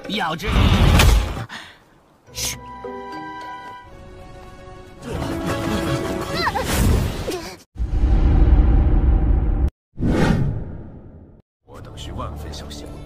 要知。嘘。我等需万分小心。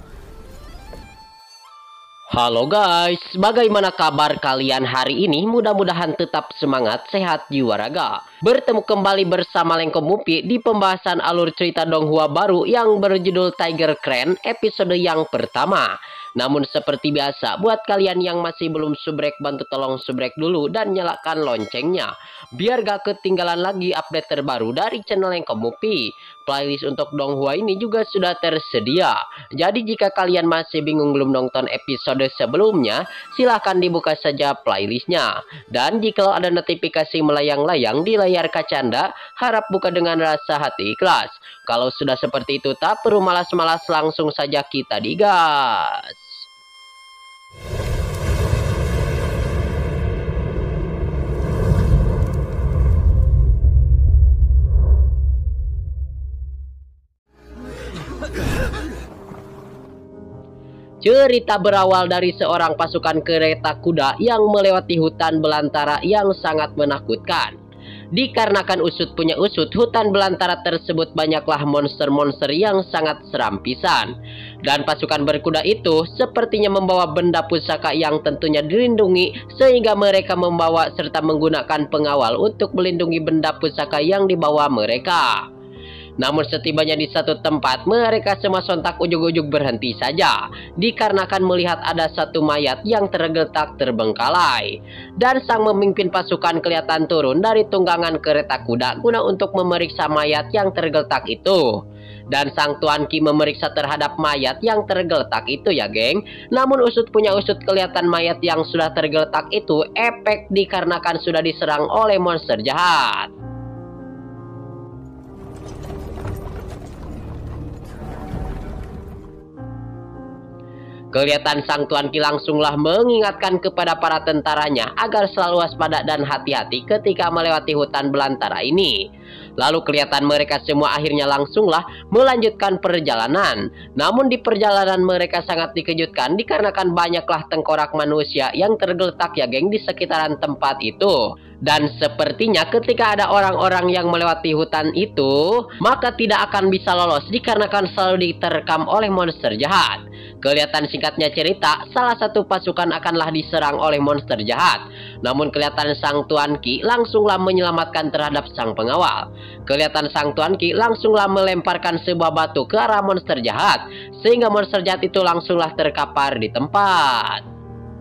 Halo guys, bagaimana kabar kalian hari ini? Mudah-mudahan tetap semangat, sehat jiwa raga. Bertemu kembali bersama Lengko Mupi di pembahasan alur cerita Donghua baru yang berjudul Tiger Crane episode yang pertama. Namun seperti biasa, buat kalian yang masih belum subrek, bantu tolong subrek dulu dan nyalakan loncengnya. Biar gak ketinggalan lagi update terbaru dari channel Lengko Mupi. Playlist untuk Donghua ini juga sudah tersedia. Jadi jika kalian masih bingung belum nonton episode sebelumnya, silahkan dibuka saja playlistnya. Dan jika ada notifikasi melayang-layang di layar kaca Anda, harap buka dengan rasa hati ikhlas. Kalau sudah seperti itu, tak perlu malas-malas, langsung saja kita digas. Cerita berawal dari seorang pasukan kereta kuda yang melewati hutan belantara yang sangat menakutkan. Dikarenakan usut punya usut, hutan belantara tersebut banyaklah monster-monster yang sangat seram pisan. Dan pasukan berkuda itu sepertinya membawa benda pusaka yang tentunya dilindungi, sehingga mereka membawa serta menggunakan pengawal untuk melindungi benda pusaka yang dibawa mereka. Namun setibanya di satu tempat, mereka semua sontak ujug-ujug berhenti saja, dikarenakan melihat ada satu mayat yang tergeletak terbengkalai. Dan sang memimpin pasukan kelihatan turun dari tunggangan kereta kuda guna untuk memeriksa mayat yang tergeletak itu. Dan sang Tuan Ki memeriksa terhadap mayat yang tergeletak itu ya geng. Namun usut punya usut, kelihatan mayat yang sudah tergeletak itu efek dikarenakan sudah diserang oleh monster jahat. Kelihatan sang Tuan Ki langsunglah mengingatkan kepada para tentaranya agar selalu waspada dan hati-hati ketika melewati hutan belantara ini. Lalu kelihatan mereka semua akhirnya langsunglah melanjutkan perjalanan. Namun di perjalanan mereka sangat dikejutkan dikarenakan banyaklah tengkorak manusia yang tergeletak ya geng di sekitaran tempat itu. Dan sepertinya ketika ada orang-orang yang melewati hutan itu, maka tidak akan bisa lolos dikarenakan selalu diterkam oleh monster jahat. Kelihatan singkatnya cerita, salah satu pasukan akanlah diserang oleh monster jahat. Namun kelihatan sang Tuan Ki langsunglah menyelamatkan terhadap sang pengawal. Kelihatan sang Tuan Ki langsunglah melemparkan sebuah batu ke arah monster jahat, sehingga monster jahat itu langsunglah terkapar di tempat.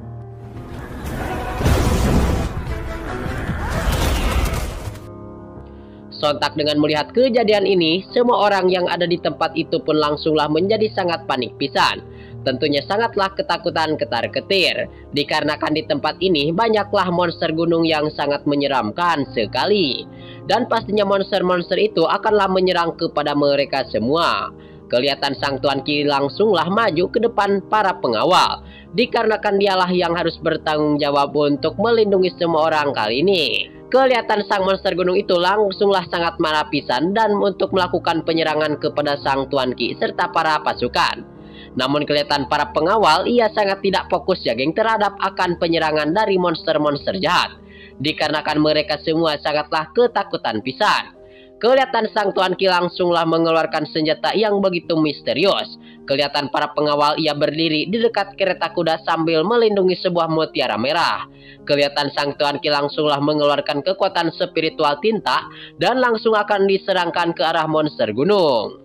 Sontak dengan melihat kejadian ini, semua orang yang ada di tempat itu pun langsunglah menjadi sangat panik pisan. Tentunya sangatlah ketakutan ketar-ketir, dikarenakan di tempat ini banyaklah monster gunung yang sangat menyeramkan sekali. Dan pastinya monster-monster itu akanlah menyerang kepada mereka semua. Kelihatan sang Tuan Ki langsunglah maju ke depan para pengawal, dikarenakan dialah yang harus bertanggung jawab untuk melindungi semua orang kali ini. Kelihatan sang monster gunung itu langsunglah sangat marah pisan dan untuk melakukan penyerangan kepada sang Tuan Ki serta para pasukan. Namun kelihatan para pengawal ia sangat tidak fokus ya geng terhadap akan penyerangan dari monster-monster jahat, dikarenakan mereka semua sangatlah ketakutan pisan. Kelihatan sang Tuan Ki langsunglah mengeluarkan senjata yang begitu misterius. Kelihatan para pengawal ia berdiri di dekat kereta kuda sambil melindungi sebuah mutiara merah. Kelihatan sang Tuan Ki langsunglah mengeluarkan kekuatan spiritual tinta dan langsung akan diserangkan ke arah monster gunung.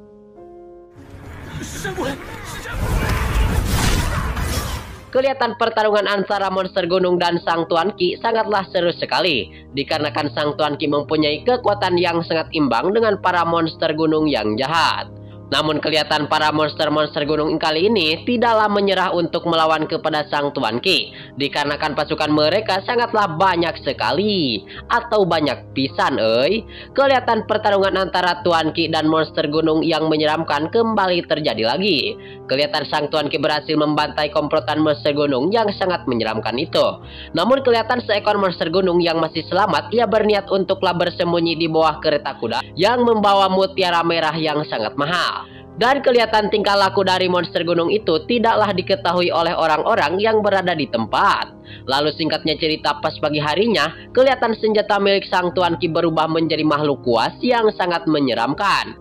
Kelihatan pertarungan antara monster gunung dan sang Tuan Ki sangatlah seru sekali, dikarenakan sang Tuan Ki mempunyai kekuatan yang sangat imbang dengan para monster gunung yang jahat. Namun kelihatan para monster-monster gunung kali ini tidaklah menyerah untuk melawan kepada sang Tuan Ki, dikarenakan pasukan mereka sangatlah banyak sekali, atau banyak pisan Kelihatan pertarungan antara Tuan Ki dan monster gunung yang menyeramkan kembali terjadi lagi. Kelihatan sang Tuan Ki berhasil membantai komplotan monster gunung yang sangat menyeramkan itu. Namun kelihatan seekor monster gunung yang masih selamat, ia berniat untuklah bersembunyi di bawah kereta kuda yang membawa mutiara merah yang sangat mahal. Dan kelihatan tingkah laku dari monster gunung itu tidaklah diketahui oleh orang-orang yang berada di tempat. Lalu singkatnya cerita, pas pagi harinya, kelihatan senjata milik sang Tuan Qi berubah menjadi makhluk kuas yang sangat menyeramkan.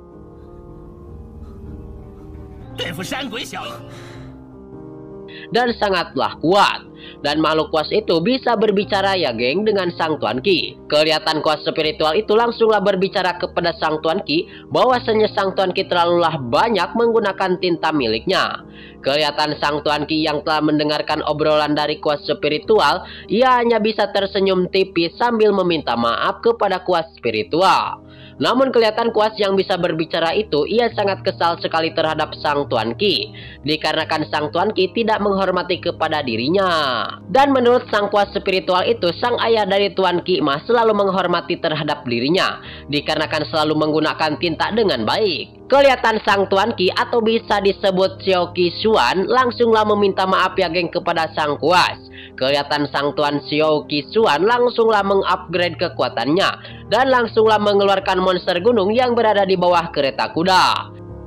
Dan sangatlah kuat. Dan makhluk kuas itu bisa berbicara ya geng dengan sang Tuan Qi. Kelihatan kuas spiritual itu langsunglah berbicara kepada sang Tuan Qi bahwasanya sang Tuan Qi terlalulah banyak menggunakan tinta miliknya. Kelihatan sang Tuan Qi yang telah mendengarkan obrolan dari kuas spiritual, ia hanya bisa tersenyum tipis sambil meminta maaf kepada kuas spiritual. Namun kelihatan kuas yang bisa berbicara itu, ia sangat kesal sekali terhadap sang Tuan Qi, dikarenakan sang Tuan Qi tidak menghormati kepada dirinya. Dan menurut sang kuas spiritual itu, sang ayah dari Tuan Qi mah selalu menghormati terhadap dirinya, dikarenakan selalu menggunakan tinta dengan baik. Kelihatan sang Tuan Qi atau bisa disebut Xiao Qi Xuan langsunglah meminta maaf ya geng kepada sang kuas. Kelihatan sang Tuan Xiao Qi Xuan langsunglah mengupgrade kekuatannya dan langsunglah mengeluarkan monster gunung yang berada di bawah kereta kuda.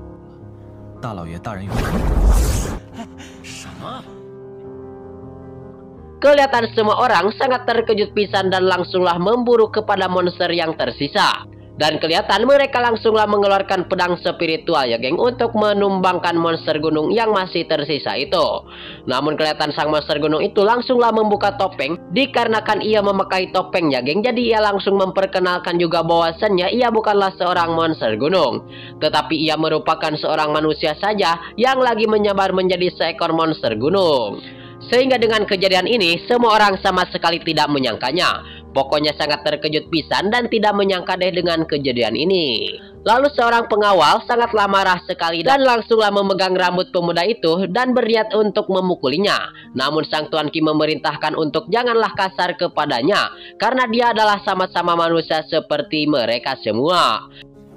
Kelihatan semua orang sangat terkejut pisan dan langsunglah memburu kepada monster yang tersisa. Dan kelihatan mereka langsunglah mengeluarkan pedang spiritual ya geng untuk menumbangkan monster gunung yang masih tersisa itu. Namun kelihatan sang monster gunung itu langsunglah membuka topeng dikarenakan ia memakai topeng ya geng. Jadi ia langsung memperkenalkan juga bahwasannya ia bukanlah seorang monster gunung, tetapi ia merupakan seorang manusia saja yang lagi menyebar menjadi seekor monster gunung. Sehingga dengan kejadian ini semua orang sama sekali tidak menyangkanya. Pokoknya sangat terkejut pisan dan tidak menyangka deh dengan kejadian ini. Lalu seorang pengawal sangatlah marah sekali dan langsunglah memegang rambut pemuda itu dan berniat untuk memukulinya. Namun sang Tuan Qi memerintahkan untuk janganlah kasar kepadanya karena dia adalah sama-sama manusia seperti mereka semua.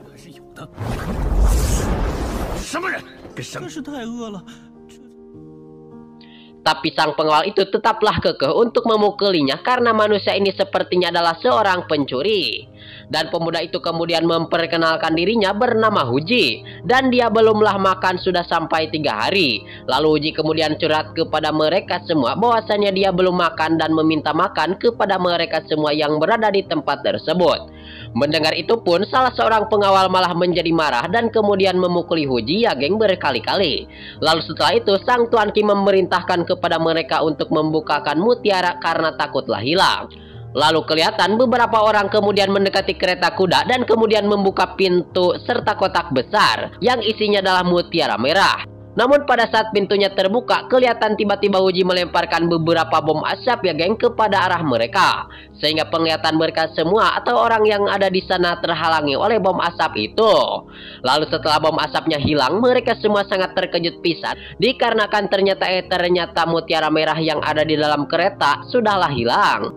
Tapi sang pengawal itu tetaplah kekeh untuk memukulinya karena manusia ini sepertinya adalah seorang pencuri. Dan pemuda itu kemudian memperkenalkan dirinya bernama Huji. Dan dia belumlah makan sudah sampai 3 hari. Lalu Huji kemudian curhat kepada mereka semua bahwasanya dia belum makan dan meminta makan kepada mereka semua yang berada di tempat tersebut. Mendengar itu pun salah seorang pengawal malah menjadi marah dan kemudian memukuli Huji ya geng berkali-kali. Lalu setelah itu sang Tuan Qi memerintahkan kepada mereka untuk membukakan mutiara karena takutlah hilang. Lalu kelihatan beberapa orang kemudian mendekati kereta kuda dan kemudian membuka pintu serta kotak besar yang isinya adalah mutiara merah. Namun pada saat pintunya terbuka, kelihatan tiba-tiba Huji melemparkan beberapa bom asap ya geng kepada arah mereka. Sehingga penglihatan mereka semua atau orang yang ada di sana terhalangi oleh bom asap itu. Lalu setelah bom asapnya hilang, mereka semua sangat terkejut pisan dikarenakan ternyata mutiara merah yang ada di dalam kereta sudahlah hilang.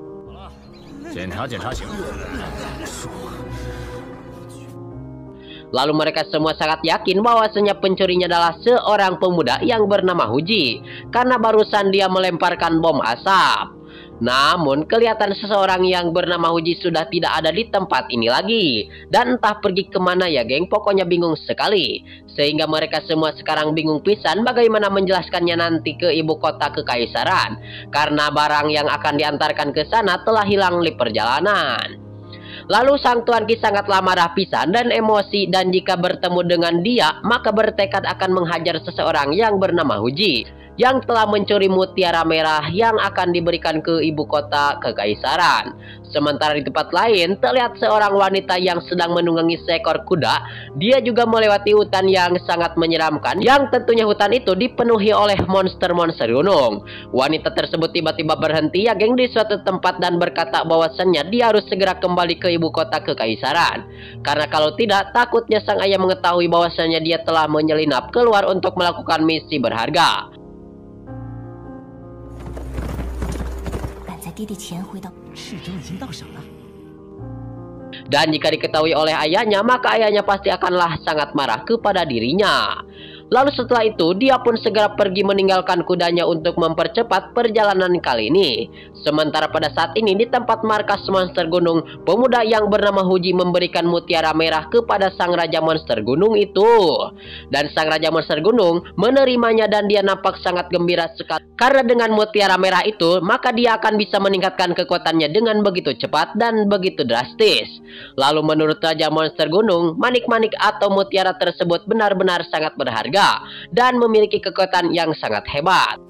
Lalu mereka semua sangat yakin bahwasanya pencurinya adalah seorang pemuda yang bernama Huji karena barusan dia melemparkan bom asap. Namun kelihatan seseorang yang bernama Huji sudah tidak ada di tempat ini lagi dan entah pergi kemana ya geng, pokoknya bingung sekali. Sehingga mereka semua sekarang bingung pisan bagaimana menjelaskannya nanti ke ibu kota kekaisaran karena barang yang akan diantarkan ke sana telah hilang di perjalanan. Lalu sang Tuan Qi sangatlah marah pisan dan emosi dan jika bertemu dengan dia maka bertekad akan menghajar seseorang yang bernama Huji yang telah mencuri mutiara merah yang akan diberikan ke ibu kota kekaisaran. Sementara di tempat lain terlihat seorang wanita yang sedang menunggangi seekor kuda. Dia juga melewati hutan yang sangat menyeramkan yang tentunya hutan itu dipenuhi oleh monster-monster gunung. Wanita tersebut tiba-tiba berhenti ya geng di suatu tempat dan berkata bahwasannya dia harus segera kembali ke ibu kota kekaisaran. Karena kalau tidak takutnya sang ayah mengetahui bahwasannya dia telah menyelinap keluar untuk melakukan misi berharga. Dan jika diketahui oleh ayahnya, maka ayahnya pasti akanlah sangat marah kepada dirinya. Lalu setelah itu dia pun segera pergi meninggalkan kudanya untuk mempercepat perjalanan kali ini. Sementara pada saat ini di tempat markas monster gunung, pemuda yang bernama Huji memberikan mutiara merah kepada sang raja monster gunung itu. Dan sang raja monster gunung menerimanya dan dia nampak sangat gembira sekali. Karena dengan mutiara merah itu, maka dia akan bisa meningkatkan kekuatannya dengan begitu cepat dan begitu drastis. Lalu menurut raja monster gunung, manik-manik atau mutiara tersebut benar-benar sangat berharga dan memiliki kekuatan yang sangat hebat.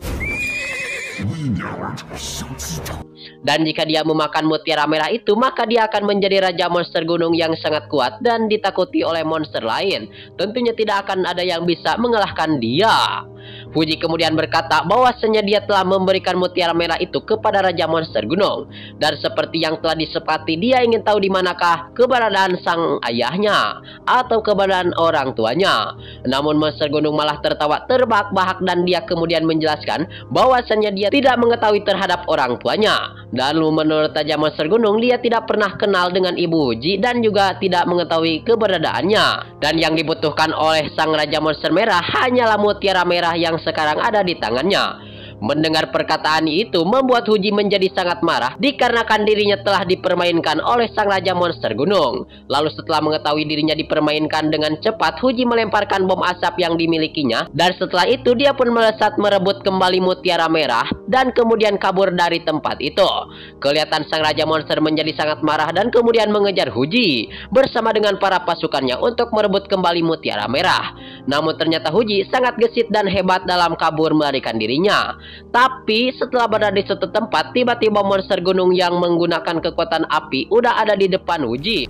Dan jika dia memakan mutiara merah itu, maka dia akan menjadi raja monster gunung yang sangat kuat dan ditakuti oleh monster lain. Tentunya tidak akan ada yang bisa mengalahkan dia. Huji kemudian berkata bahwasanya dia telah memberikan mutiara merah itu kepada raja monster gunung. Dan seperti yang telah disepakati, dia ingin tahu di manakah keberadaan sang ayahnya atau keberadaan orang tuanya. Namun monster gunung malah tertawa terbahak-bahak dan dia kemudian menjelaskan bahwasanya dia tidak mengetahui terhadap orang tuanya. Dan menurut raja monster gunung, dia tidak pernah kenal dengan ibu Huji dan juga tidak mengetahui keberadaannya. Dan yang dibutuhkan oleh sang raja monster merah hanyalah mutiara merah yang sekarang ada di tangannya. Mendengar perkataan itu membuat Huji menjadi sangat marah dikarenakan dirinya telah dipermainkan oleh sang raja monster gunung. Lalu setelah mengetahui dirinya dipermainkan dengan cepat, Huji melemparkan bom asap yang dimilikinya dan setelah itu dia pun melesat merebut kembali mutiara merah dan kemudian kabur dari tempat itu. Kelihatan sang raja monster menjadi sangat marah dan kemudian mengejar Huji bersama dengan para pasukannya untuk merebut kembali mutiara merah. Namun ternyata Huji sangat gesit dan hebat dalam kabur melarikan dirinya. Tapi setelah berada di suatu tempat, tiba-tiba monster gunung yang menggunakan kekuatan api udah ada di depan Huji.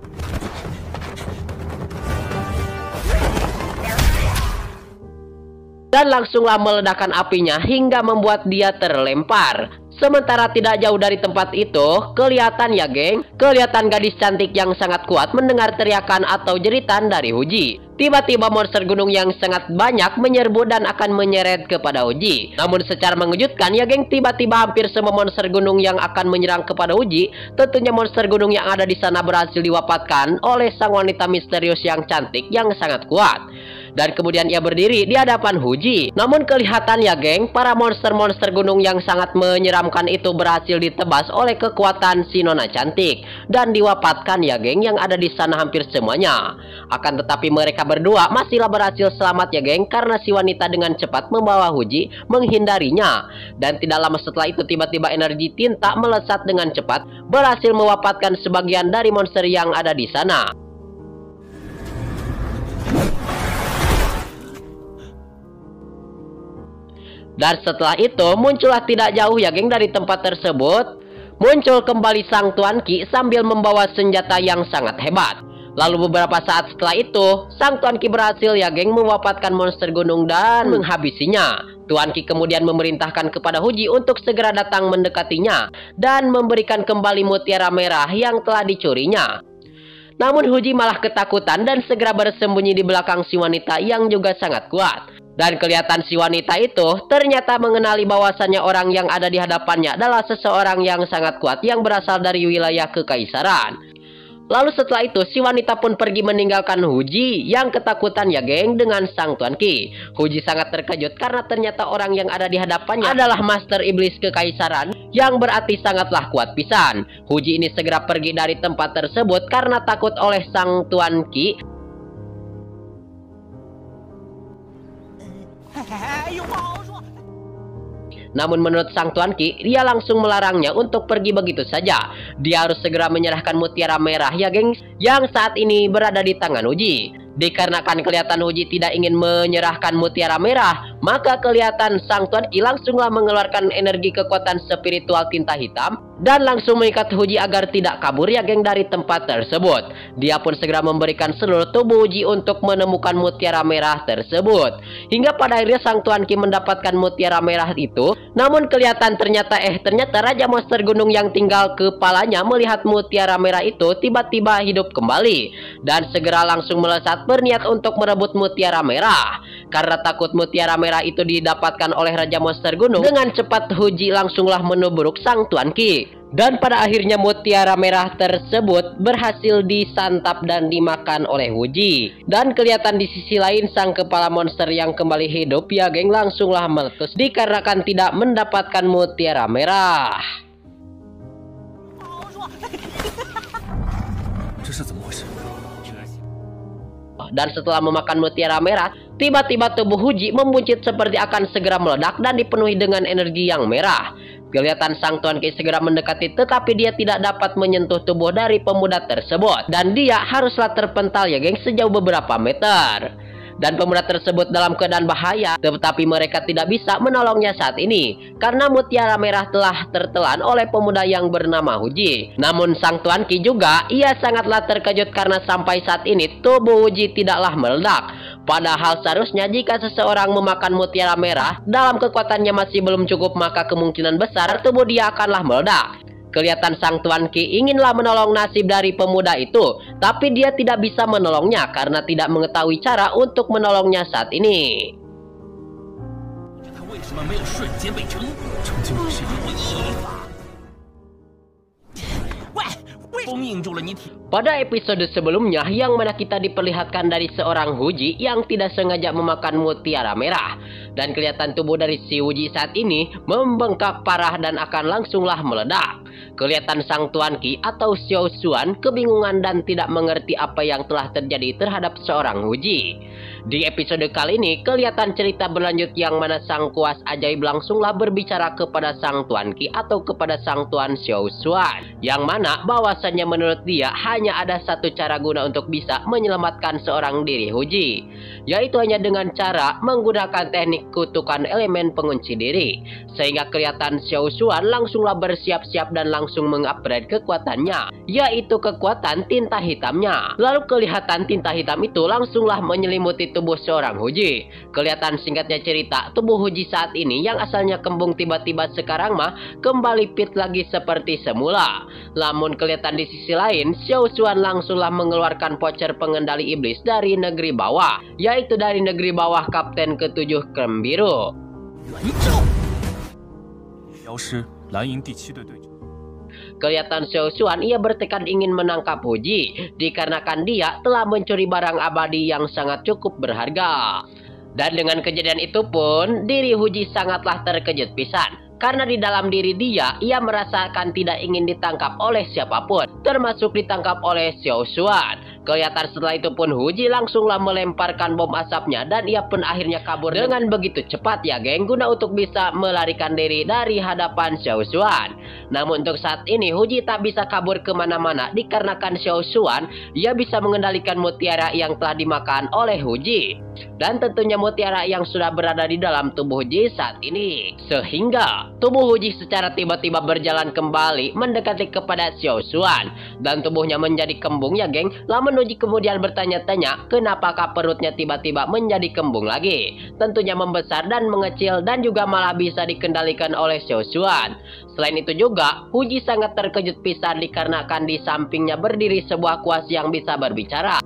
Dan langsunglah meledakkan apinya hingga membuat dia terlempar. Sementara tidak jauh dari tempat itu, kelihatan ya geng, kelihatan gadis cantik yang sangat kuat mendengar teriakan atau jeritan dari Huji. Tiba-tiba monster gunung yang sangat banyak menyerbu dan akan menyeret kepada Huji. Namun secara mengejutkan ya geng, tiba-tiba hampir semua monster gunung yang akan menyerang kepada Huji, tentunya monster gunung yang ada di sana berhasil diwafatkan oleh sang wanita misterius yang cantik yang sangat kuat. Dan kemudian ia berdiri di hadapan Huji. Namun kelihatan ya geng, para monster-monster gunung yang sangat menyeramkan itu berhasil ditebas oleh kekuatan si nona cantik dan diwafatkan ya geng yang ada di sana hampir semuanya. Akan tetapi mereka berdua masihlah berhasil selamat ya geng, karena si wanita dengan cepat membawa Huji menghindarinya. Dan tidak lama setelah itu tiba-tiba energi tinta melesat dengan cepat berhasil mewafatkan sebagian dari monster yang ada di sana. Dan setelah itu muncullah tidak jauh ya geng dari tempat tersebut, muncul kembali sang Tuan Ki sambil membawa senjata yang sangat hebat. Lalu beberapa saat setelah itu, sang Tuan Ki berhasil ya geng mewafatkan monster gunung dan menghabisinya. Tuan Ki kemudian memerintahkan kepada Huji untuk segera datang mendekatinya dan memberikan kembali mutiara merah yang telah dicurinya. Namun Huji malah ketakutan dan segera bersembunyi di belakang si wanita yang juga sangat kuat. Dan kelihatan si wanita itu ternyata mengenali bahwasannya orang yang ada di hadapannya adalah seseorang yang sangat kuat yang berasal dari wilayah kekaisaran. Lalu setelah itu si wanita pun pergi meninggalkan Huji yang ketakutan ya geng dengan sang Tuan Ki. Huji sangat terkejut karena ternyata orang yang ada di hadapannya adalah Master Iblis Kekaisaran yang berarti sangatlah kuat pisan. Huji ini segera pergi dari tempat tersebut karena takut oleh sang Tuan Ki. Namun menurut sang Tuan Ki, dia langsung melarangnya untuk pergi begitu saja. Dia harus segera menyerahkan mutiara merah ya gengs, yang saat ini berada di tangan Huji. Dikarenakan kelihatan Huji tidak ingin menyerahkan mutiara merah, maka kelihatan sang Tuan Ki langsunglah mengeluarkan energi kekuatan spiritual tinta hitam dan langsung mengikat Huji agar tidak kabur ya geng dari tempat tersebut. Dia pun segera memberikan seluruh tubuh Huji untuk menemukan mutiara merah tersebut. Hingga pada akhirnya sang Tuan Ki mendapatkan mutiara merah itu. Namun kelihatan ternyata Raja Monster Gunung yang tinggal kepalanya melihat mutiara merah itu tiba-tiba hidup kembali dan segera langsung melesat berniat untuk merebut mutiara merah. Karena takut mutiara merah itu didapatkan oleh Raja Monster Gunung, dengan cepat Huji langsunglah menubruk sang Tuan Qi. Dan pada akhirnya mutiara merah tersebut berhasil disantap dan dimakan oleh Huji. Dan kelihatan di sisi lain sang kepala monster yang kembali hidup ya geng langsunglah meletus dikarenakan tidak mendapatkan mutiara merah. Dan setelah memakan mutiara merah, tiba-tiba tubuh Huji membuncit seperti akan segera meledak dan dipenuhi dengan energi yang merah. Kelihatan sang Tuan Qi segera mendekati, tetapi dia tidak dapat menyentuh tubuh dari pemuda tersebut. Dan dia haruslah terpental ya geng sejauh beberapa meter. Dan pemuda tersebut dalam keadaan bahaya, tetapi mereka tidak bisa menolongnya saat ini karena mutiara merah telah tertelan oleh pemuda yang bernama Huji. Namun sang Tuan Qi juga ia sangatlah terkejut karena sampai saat ini tubuh Huji tidaklah meledak. Padahal seharusnya jika seseorang memakan mutiara merah dalam kekuatannya masih belum cukup, maka kemungkinan besar tubuh dia akanlah meledak. Kelihatan sang Tuan Qi inginlah menolong nasib dari pemuda itu, tapi dia tidak bisa menolongnya karena tidak mengetahui cara untuk menolongnya saat ini. Pada episode sebelumnya yang mana kita diperlihatkan dari seorang Huji yang tidak sengaja memakan mutiara merah. Dan kelihatan tubuh dari si Huji saat ini membengkak parah dan akan langsunglah meledak. Kelihatan sang Tuan Qi atau Xiao Xuan kebingungan dan tidak mengerti apa yang telah terjadi terhadap seorang Huji. Di episode kali ini kelihatan cerita berlanjut yang mana sang kuas ajaib langsunglah berbicara kepada sang Tuan Qi atau kepada sang Tuan Xiao Xuan. Yang mana bahwasannya menurut dia hanya ada satu cara guna untuk bisa menyelamatkan seorang diri Huji, yaitu hanya dengan cara menggunakan teknik kutukan elemen pengunci diri. Sehingga kelihatan Xiao Xuan langsunglah bersiap-siap dan langsung mengupgrade kekuatannya, yaitu kekuatan tinta hitamnya. Lalu kelihatan tinta hitam itu langsunglah menyelimuti tubuh seorang Huji. Kelihatan singkatnya cerita, tubuh Huji saat ini yang asalnya kembung tiba-tiba sekarang mah kembali fit lagi seperti semula. Namun kelihatan di sisi lain, Xiao Xuan langsunglah mengeluarkan voucher pengendali iblis dari negeri bawah, yaitu dari negeri bawah Kapten ke-7 Krem Biru. Kelihatan Xiao Xuan ia bertekad ingin menangkap Huji dikarenakan dia telah mencuri barang abadi yang sangat cukup berharga. Dan dengan kejadian itu pun diri Huji sangatlah terkejut pisan. Karena di dalam diri dia, ia merasakan tidak ingin ditangkap oleh siapapun, termasuk ditangkap oleh Xiao Xuan. Kelihatan setelah itu pun Huji langsunglah melemparkan bom asapnya dan ia pun akhirnya kabur dengan begitu cepat ya geng, guna untuk bisa melarikan diri dari hadapan Xiao Xuan. Namun untuk saat ini Huji tak bisa kabur kemana-mana dikarenakan Xiao Xuan ia bisa mengendalikan mutiara yang telah dimakan oleh Huji. Dan tentunya mutiara yang sudah berada di dalam tubuh Huji saat ini. Sehingga tubuh Huji secara tiba-tiba berjalan kembali mendekati kepada Xiao Xuan. Dan tubuhnya menjadi kembung ya geng. Lalu Huji kemudian bertanya-tanya kenapakah perutnya tiba-tiba menjadi kembung lagi. Tentunya membesar dan mengecil dan juga malah bisa dikendalikan oleh Xiao Xuan. Selain itu juga Huji sangat terkejut pisan dikarenakan di sampingnya berdiri sebuah kuas yang bisa berbicara.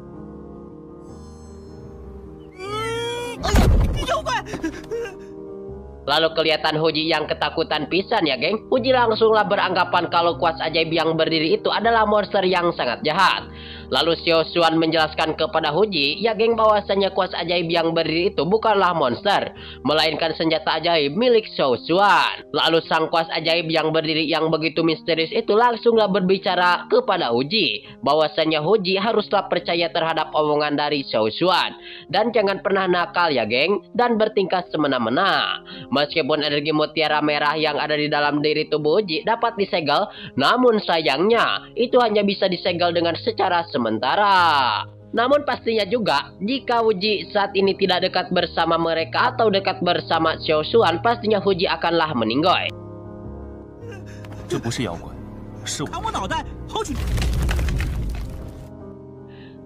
Lalu kelihatan Huji yang ketakutan pisan ya geng. Huji langsunglah beranggapan kalau kuas ajaib yang berdiri itu adalah monster yang sangat jahat. Lalu Xiao Xuan menjelaskan kepada Huji ya geng bahwasanya kuas ajaib yang berdiri itu bukanlah monster, melainkan senjata ajaib milik Xiao Xuan. Lalu sang kuas ajaib yang berdiri yang begitu misterius itu langsunglah berbicara kepada Huji bahwasanya Huji haruslah percaya terhadap omongan dari Xiao Xuan dan jangan pernah nakal ya geng dan bertingkah semena-mena. Meskipun energi mutiara merah yang ada di dalam diri tubuh Huji dapat disegel, namun sayangnya itu hanya bisa disegel dengan secara sementara. Namun pastinya juga jika Huji saat ini tidak dekat bersama mereka atau dekat bersama Xiao Xuan, pastinya Huji akanlah meninggoy.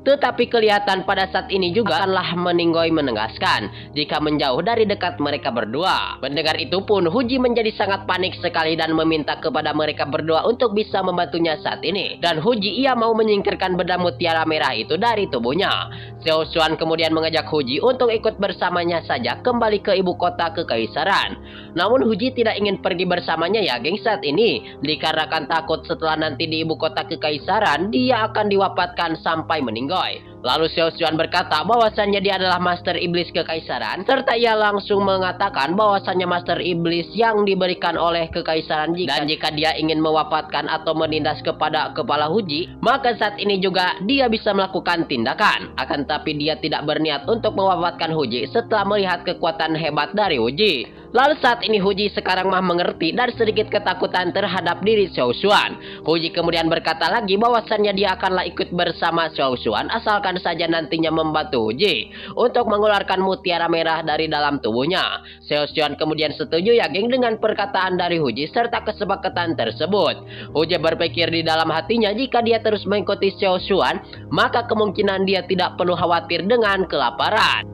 Tetapi kelihatan pada saat ini juga akanlah meninggoy menegaskan jika menjauh dari dekat mereka berdua. Mendengar itu pun Huji menjadi sangat panik sekali dan meminta kepada mereka berdua untuk bisa membantunya saat ini. Dan Huji ia mau menyingkirkan benda mutiara merah itu dari tubuhnya. Xiao Xuan kemudian mengajak Huji untuk ikut bersamanya saja kembali ke ibu kota kekaisaran. Namun Huji tidak ingin pergi bersamanya ya geng saat ini, dikarenakan takut setelah nanti di ibu kota kekaisaran dia akan diwafatkan sampai meninggal. Lalu Xiao Xuan berkata bahwasannya dia adalah Master Iblis Kekaisaran, serta ia langsung mengatakan bahwasannya Master Iblis yang diberikan oleh Kekaisaran dan jika dia ingin mewafatkan atau menindas kepada kepala Huji, maka saat ini juga dia bisa melakukan tindakan. Akan tapi dia tidak berniat untuk mewafatkan Huji setelah melihat kekuatan hebat dari Huji. Lalu saat ini Huji sekarang mah mengerti dan sedikit ketakutan terhadap diri Xiao Xuan. Huji kemudian berkata lagi bahwasannya dia akanlah ikut bersama Xiao Xuan asalkan saja nantinya membantu Huji untuk mengeluarkan mutiara merah dari dalam tubuhnya. Xiao Xuan kemudian setuju ya geng dengan perkataan dari Huji serta kesepakatan tersebut. Huji berpikir di dalam hatinya jika dia terus mengikuti Xiao Xuan, maka kemungkinan dia tidak perlu khawatir dengan kelaparan.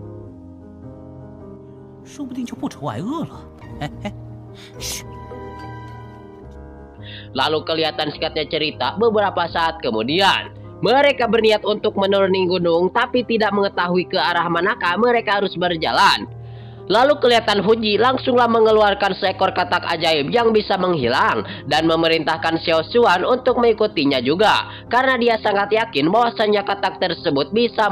说不定就不愁挨饿了。嘘。 Lalu kelihatan singkatnya cerita beberapa saat kemudian. Mereka berniat untuk menuruni gunung tapi tidak mengetahui ke arah manakah mereka harus berjalan. Lalu kelihatan Huji langsunglah mengeluarkan seekor katak ajaib yang bisa menghilang dan memerintahkan Xiao Xuan untuk mengikutinya juga. Karena dia sangat yakin bahwasannya katak tersebut bisa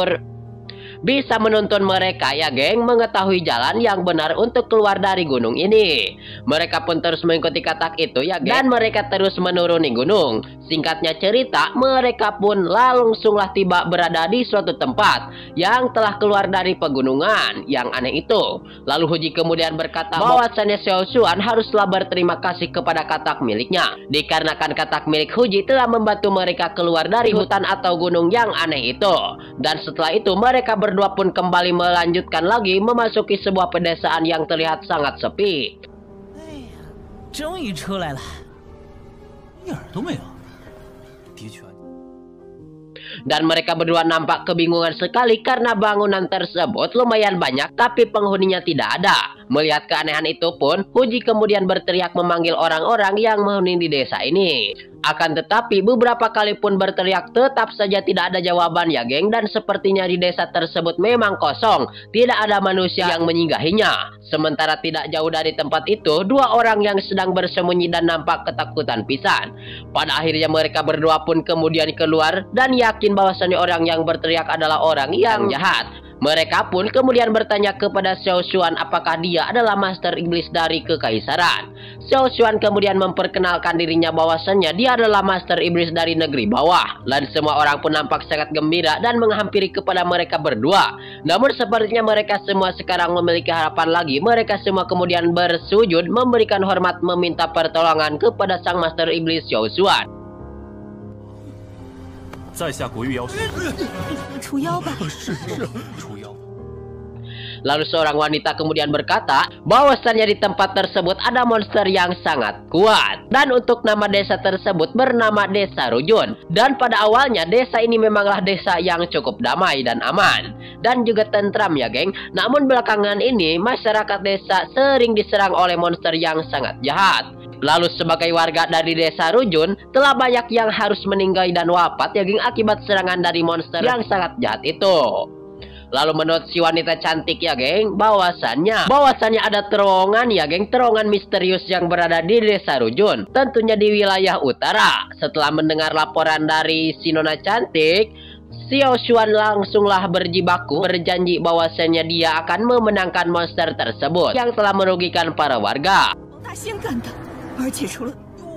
menuntun mereka ya geng mengetahui jalan yang benar untuk keluar dari gunung ini. Mereka pun terus mengikuti katak itu ya geng, dan mereka terus menuruni gunung. Singkatnya cerita, mereka pun langsunglah tiba berada di suatu tempat yang telah keluar dari pegunungan yang aneh itu. Lalu Huji kemudian berkata bahwasannya Xiao Xuan haruslah berterima kasih kepada katak miliknya, dikarenakan katak milik Huji telah membantu mereka keluar dari hutan atau gunung yang aneh itu. Dan setelah itu mereka berdua pun kembali melanjutkan lagi memasuki sebuah pedesaan yang terlihat sangat sepi. 终于出来了，一点都没有。的确。 Dan mereka berdua nampak kebingungan sekali karena bangunan tersebut lumayan banyak tapi penghuninya tidak ada. Melihat keanehan itu pun, Huji kemudian berteriak memanggil orang-orang yang menghuni di desa ini. Akan tetapi beberapa kali pun berteriak tetap saja tidak ada jawaban ya geng, dan sepertinya di desa tersebut memang kosong, tidak ada manusia yang menyinggahinya. Sementara tidak jauh dari tempat itu, dua orang yang sedang bersembunyi dan nampak ketakutan pisan. Pada akhirnya mereka berdua pun kemudian keluar dan yakin bahwasannya orang yang berteriak adalah orang yang jahat. Mereka pun kemudian bertanya kepada Xiao Xuan apakah dia adalah Master Iblis dari Kekaisaran. Xiao Xuan kemudian memperkenalkan dirinya bahwasannya dia adalah Master Iblis dari negeri bawah. Dan semua orang pun nampak sangat gembira dan menghampiri kepada mereka berdua. Namun sepertinya mereka semua sekarang memiliki harapan lagi. Mereka semua kemudian bersujud memberikan hormat meminta pertolongan kepada sang Master Iblis Xiao Xuan. 在下国玉妖兄， 除妖吧。 是除妖。 Lalu seorang wanita kemudian berkata bahwasannya di tempat tersebut ada monster yang sangat kuat. Dan untuk nama desa tersebut bernama Desa Rujun. Dan pada awalnya desa ini memanglah desa yang cukup damai dan aman. Dan juga tentram ya geng. Namun belakangan ini masyarakat desa sering diserang oleh monster yang sangat jahat. Lalu sebagai warga dari desa Rujun telah banyak yang harus meninggal dan wafat ya geng akibat serangan dari monster yang sangat jahat itu. Lalu menurut si wanita cantik ya geng, bahwasannya ada terowongan ya geng, terowongan misterius yang berada di desa Rujun, tentunya di wilayah utara. Setelah mendengar laporan dari si nona cantik, Xiao Xuan langsunglah berjibaku berjanji bahwasannya dia akan memenangkan monster tersebut yang telah merugikan para warga. 大仙干的，而且除了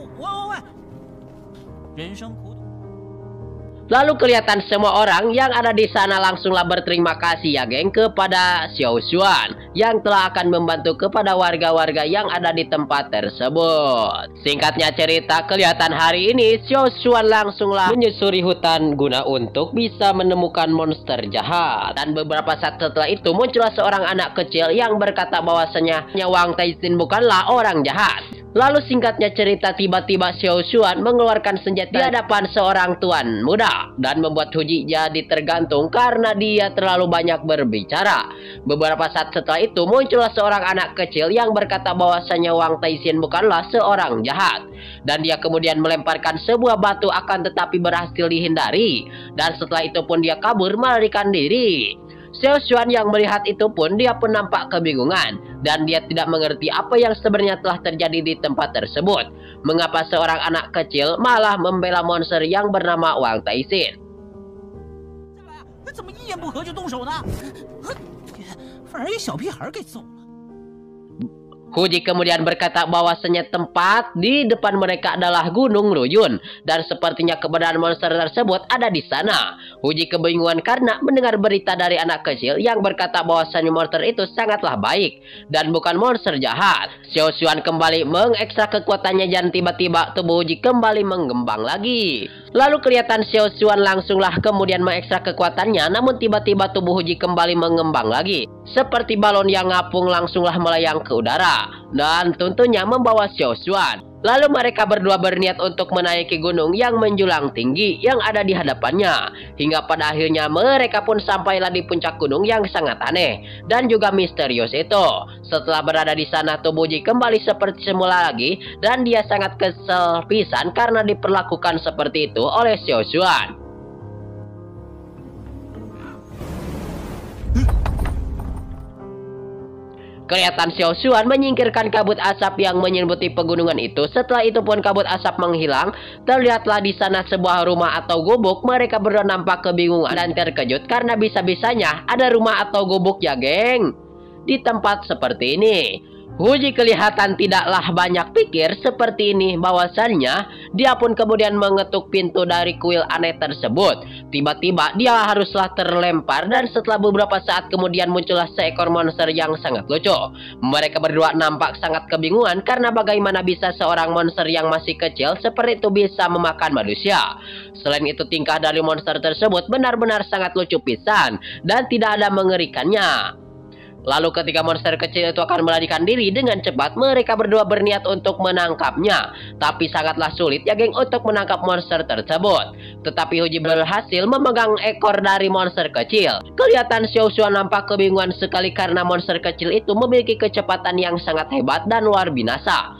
人生苦短。 Lalu kelihatan semua orang yang ada di sana langsunglah berterima kasih ya geng kepada Xiao Xuan yang telah akan membantu kepada warga-warga yang ada di tempat tersebut. Singkatnya cerita, kelihatan hari ini Xiao Xuan langsunglah menyusuri hutan guna untuk bisa menemukan monster jahat. Dan beberapa saat setelah itu muncullah seorang anak kecil yang berkata bahwasanya Wang Taixin bukanlah orang jahat. Lalu singkatnya cerita, tiba-tiba Xiao Xuan mengeluarkan senjata di hadapan seorang tuan muda dan membuat Huji jadi tergantung karena dia terlalu banyak berbicara. Beberapa saat setelah itu muncullah seorang anak kecil yang berkata bahwasanya Wang Taixin bukanlah seorang jahat. Dan dia kemudian melemparkan sebuah batu akan tetapi berhasil dihindari. Dan setelah itu pun dia kabur melarikan diri. Xiao Xuan yang melihat itu pun dia pun nampak kebingungan dan dia tidak mengerti apa yang sebenarnya telah terjadi di tempat tersebut. Mengapa seorang anak kecil malah membela monster yang bernama Wang Taixin? Huji kemudian berkata bahwasanya tempat di depan mereka adalah Gunung Ruyun dan sepertinya keberadaan monster tersebut ada di sana. Huji kebingungan karena mendengar berita dari anak kecil yang berkata bahwasanya monster itu sangatlah baik dan bukan monster jahat. Xiao Xuan kembali mengekstrak kekuatannya dan tiba-tiba tubuh Huji kembali mengembang lagi. Lalu kelihatan Xiao Xuan langsunglah kemudian mengekstrak kekuatannya, namun tiba-tiba tubuh Huji kembali mengembang lagi. Seperti balon yang ngapung langsunglah melayang ke udara. Dan tentunya membawa Xiao Xuan. Lalu mereka berdua berniat untuk menaiki gunung yang menjulang tinggi yang ada di hadapannya. Hingga pada akhirnya mereka pun sampailah di puncak gunung yang sangat aneh dan juga misterius itu. Setelah berada di sana, tubuh Ji kembali seperti semula lagi dan dia sangat kesel pisan karena diperlakukan seperti itu oleh Xiao Xuan. Kelihatan Xiao Xuan menyingkirkan kabut asap yang menyelimuti pegunungan itu. Setelah itu pun kabut asap menghilang. Terlihatlah di sana sebuah rumah atau gubuk. Mereka berdua nampak kebingungan dan terkejut karena bisa-bisanya ada rumah atau gubuk ya geng di tempat seperti ini. Huji kelihatan tidaklah banyak pikir seperti ini, bahwasannya dia pun kemudian mengetuk pintu dari kuil aneh tersebut. Tiba-tiba dia haruslah terlempar dan setelah beberapa saat kemudian muncullah seekor monster yang sangat lucu. Mereka berdua nampak sangat kebingungan karena bagaimana bisa seorang monster yang masih kecil seperti itu bisa memakan manusia. Selain itu tingkah dari monster tersebut benar-benar sangat lucu pisan dan tidak ada mengerikannya. Lalu ketika monster kecil itu akan melarikan diri dengan cepat, mereka berdua berniat untuk menangkapnya. Tapi sangatlah sulit ya geng untuk menangkap monster tersebut. Tetapi Huji berhasil memegang ekor dari monster kecil. Kelihatan Xiao Xuan nampak kebingungan sekali karena monster kecil itu memiliki kecepatan yang sangat hebat dan luar binasa.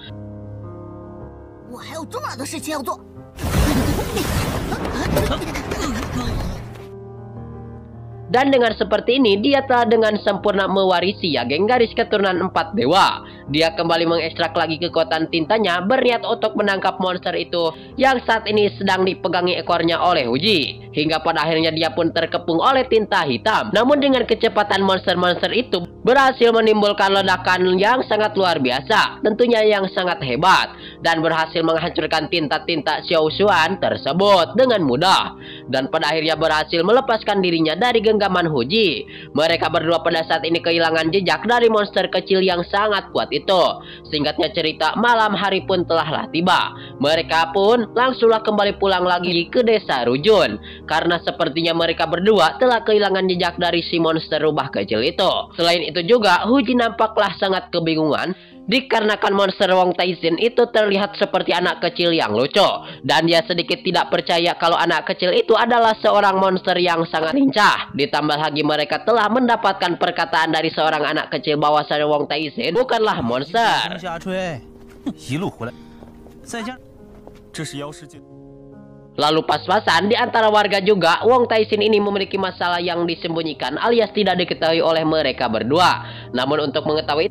Dan dengan seperti ini, dia telah dengan sempurna mewarisi ya geng garis keturunan 4 dewa. Dia kembali mengekstrak lagi kekuatan tintanya, berniat untuk menangkap monster itu yang saat ini sedang dipegangi ekornya oleh Huji. Hingga pada akhirnya dia pun terkepung oleh tinta hitam. Namun dengan kecepatan monster-monster itu berhasil menimbulkan ledakan yang sangat luar biasa, tentunya yang sangat hebat, dan berhasil menghancurkan tinta-tinta Xiao Xuan tersebut dengan mudah. Dan pada akhirnya berhasil melepaskan dirinya dari genggaman Huji. Mereka berdua pada saat ini kehilangan jejak dari monster kecil yang sangat kuat itu. Singkatnya cerita, malam hari pun telahlah tiba. Mereka pun langsunglah kembali pulang lagi ke desa Rujun. Karena sepertinya mereka berdua telah kehilangan jejak dari si monster rubah kecil itu. Selain itu juga, Huji nampaklah sangat kebingungan dikarenakan monster Wang Taixin itu terlihat seperti anak kecil yang lucu. Dan dia sedikit tidak percaya kalau anak kecil itu adalah seorang monster yang sangat lincah. Ditambah lagi mereka telah mendapatkan perkataan dari seorang anak kecil bahwasanya Wang Taixin bukanlah monster. Lalu pas-pasan di antara warga juga, Wang Taixin ini memiliki masalah yang disembunyikan alias tidak diketahui oleh mereka berdua. Namun untuk mengetahui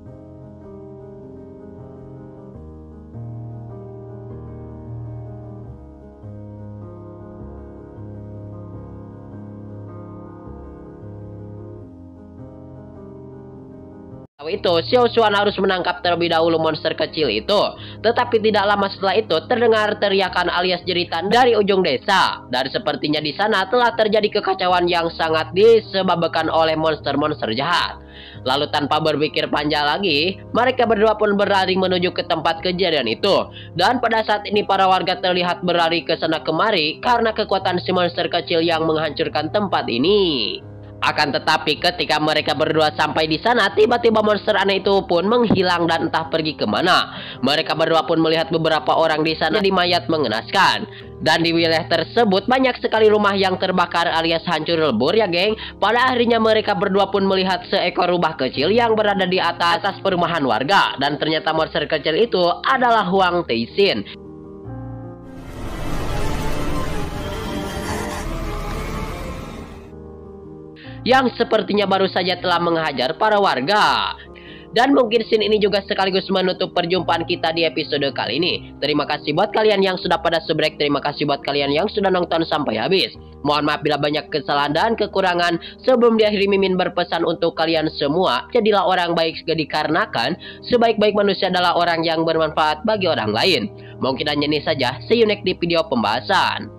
itu, Xiao Xuan harus menangkap terlebih dahulu monster kecil itu. Tetapi tidak lama setelah itu terdengar teriakan alias jeritan dari ujung desa. Dan sepertinya di sana telah terjadi kekacauan yang sangat disebabkan oleh monster-monster jahat. Lalu tanpa berpikir panjang lagi, mereka berdua pun berlari menuju ke tempat kejadian itu. Dan pada saat ini para warga terlihat berlari ke sana kemari karena kekuatan si monster kecil yang menghancurkan tempat ini. Akan tetapi ketika mereka berdua sampai di sana, tiba-tiba monster aneh itu pun menghilang dan entah pergi kemana. Mereka berdua pun melihat beberapa orang di sana di mayat mengenaskan. Dan di wilayah tersebut banyak sekali rumah yang terbakar alias hancur lebur ya geng. Pada akhirnya mereka berdua pun melihat seekor rubah kecil yang berada di atas perumahan warga. Dan ternyata monster kecil itu adalah Huang Teixin, yang sepertinya baru saja telah menghajar para warga. Dan mungkin scene ini juga sekaligus menutup perjumpaan kita di episode kali ini. Terima kasih buat kalian yang sudah pada subrek. Terima kasih buat kalian yang sudah nonton sampai habis. Mohon maaf bila banyak kesalahan dan kekurangan. Sebelum diakhiri, Mimin berpesan untuk kalian semua, jadilah orang baik dikarenakan sebaik-baik manusia adalah orang yang bermanfaat bagi orang lain. Mungkin hanya ini saja. See you next di video pembahasan.